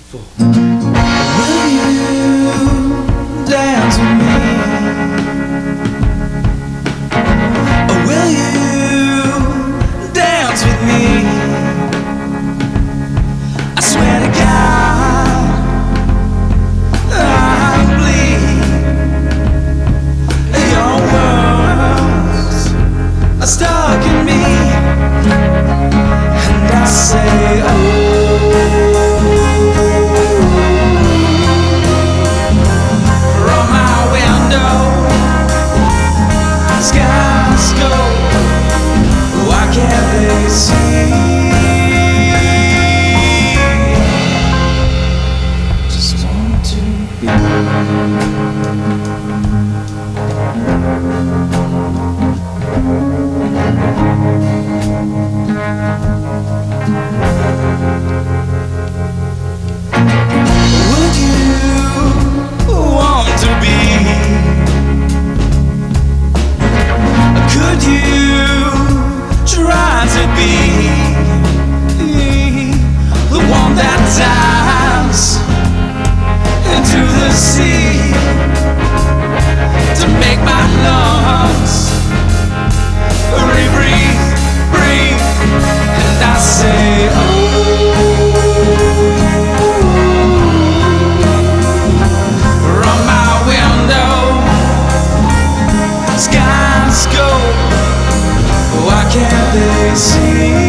4. Will you dance with me? Or will you dance with me? I swear to God, I bleed. Your words are stuck in me, and I say, oh. Dives into the sea to make my lungs breathe, and I say, oh, from my window, skies go, why can't they see?